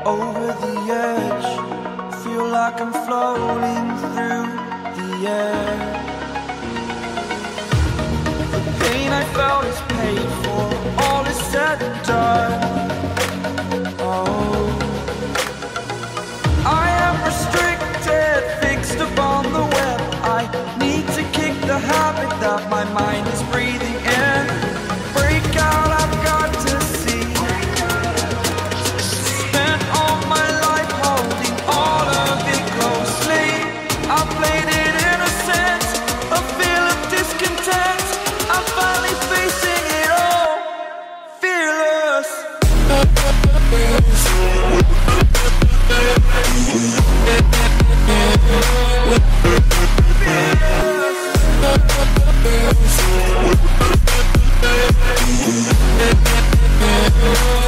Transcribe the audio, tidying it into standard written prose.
over the edge. Feel like I'm floating through the air. The pain I felt is paid for, all is said and done. Oh, I am restricted, fixed upon the web. I need to kick the habit that my mind is breathing in. Break out, I've got to see. Spent all my life holding all of it closely. I played it innocent, a feel of discontent. I'm finally facing it all, fearless. Fearless.